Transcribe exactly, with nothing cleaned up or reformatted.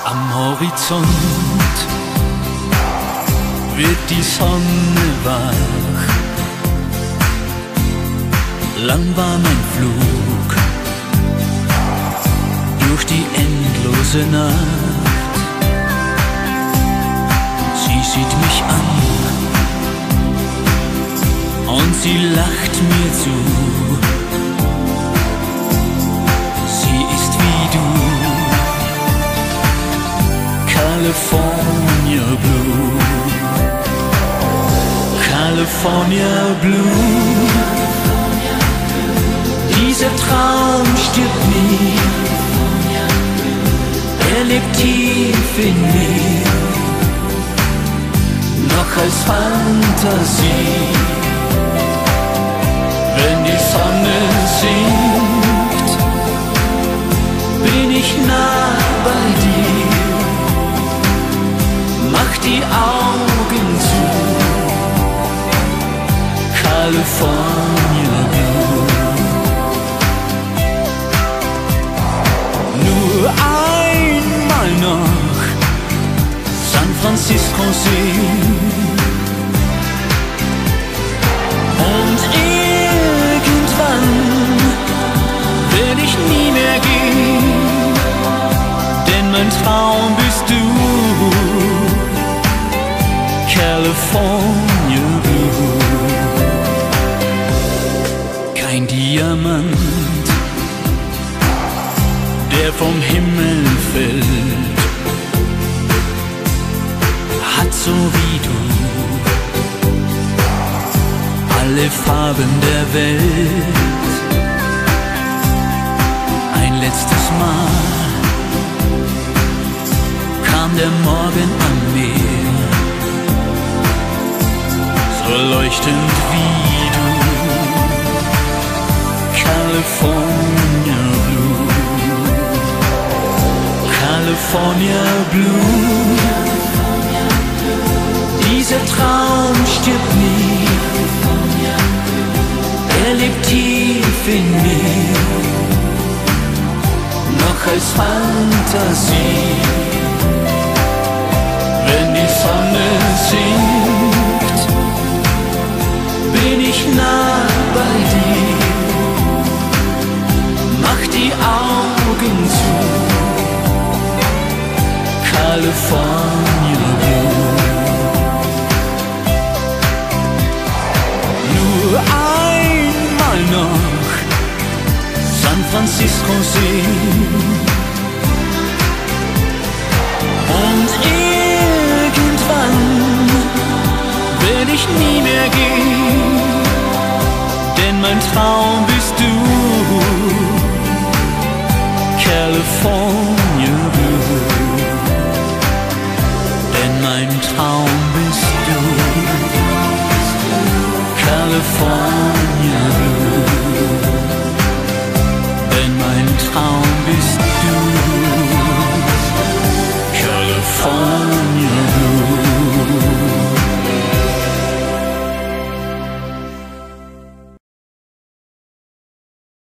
Am Horizont wird die Sonne wach. Lang war mein Flug durch die endlose Nacht. Sie sieht mich an und sie lacht mir zu. Sie ist wie du, California Blue, California Blue. Dieser Traum stirbt nie, er lebt tief in mir, noch als Fantasie. Wenn die Sonne sinkt, bin ich nah bei dir. Mach die Augen zu, California Blue. Nur einmal noch San Francisco sehen und irgendwann will ich nie mehr gehen, denn mein Traum bist du, California Blue. Kein Diamant, der vom Himmel fällt, hat so wie du alle Farben der Welt. Ein letztes Mal kam der Morgen an mir, so leuchtend wie du, California Blue, California Blue. Dieser Traum stirbt nie, er lebt tief in mir, noch als Fantasie. Wenn die Sonne sinkt, bin ich nah bei dir. Mach die Augen zu, California Blue. Nur einmal noch San Francisco sehen und irgendwann will ich nie mehr gehen, denn mein Traum bist du, California Blue. Mein Traum bist du, California.